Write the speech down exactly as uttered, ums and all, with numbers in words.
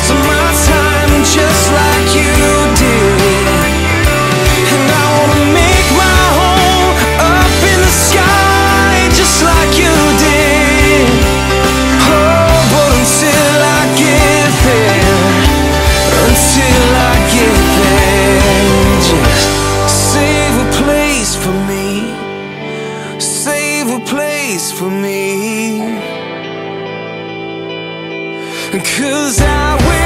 of my time just like you did. And I wanna make my home up in the sky just like you did. Oh, but until I get there, until I get there, just save a place for me, save a place for me. 'Cause I will